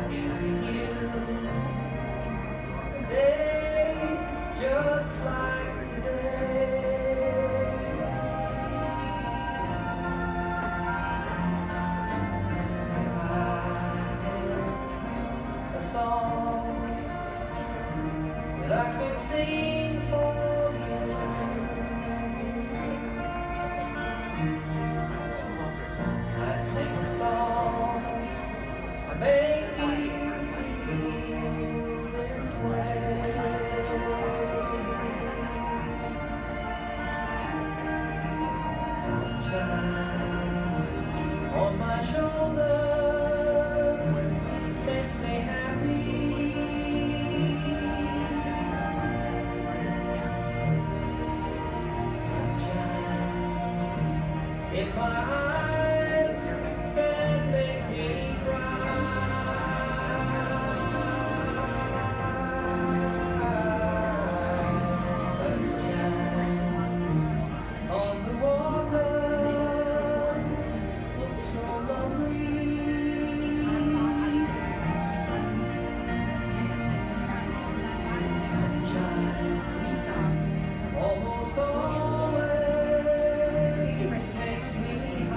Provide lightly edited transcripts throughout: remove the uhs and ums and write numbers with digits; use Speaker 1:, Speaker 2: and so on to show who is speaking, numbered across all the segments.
Speaker 1: treating you, hey, just like today. If I had a song that I could sing for you, I'd sing a song I make you feel this way. Sunshine on my shoulder makes me happy. Sunshine in my eyes can make me cry. Sunshine on the water looks so lovely. Sunshine almost always makes me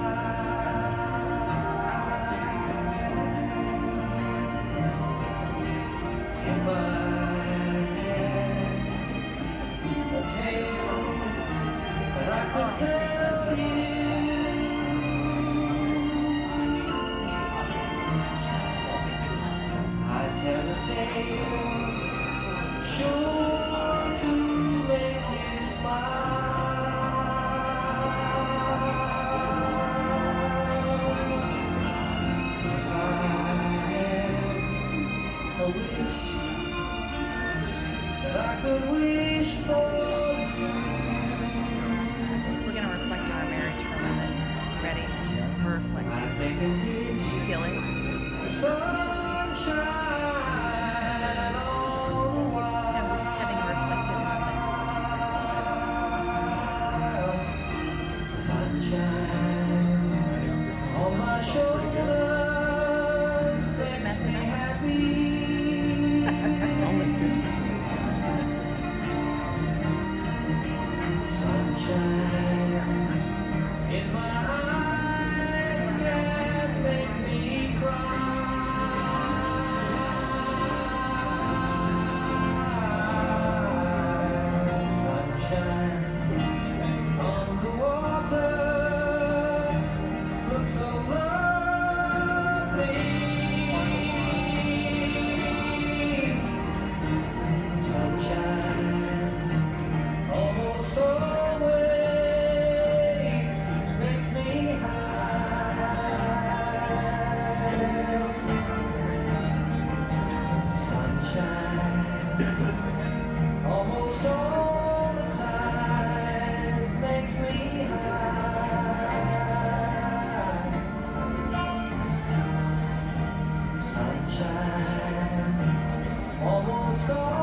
Speaker 1: high. If I had a tale that I could tell you, I'd tell a tale sure to make you smile. If I had a wish that I could wish for you,
Speaker 2: We're going to reflect on our marriage for a moment. Ready? We're
Speaker 1: I'd
Speaker 2: reflecting.
Speaker 1: make a wish.
Speaker 2: You feel it?
Speaker 1: Sunshine all the while.
Speaker 2: No, we're just having a reflective moment.
Speaker 1: Sunshine on my shoulders makes me happy. Sunshine in my eyes can make me cry. Sunshine on the water looks so lovely. Sunshine almost always makes me high. Sunshine almost all the time makes me high. Sunshine almost all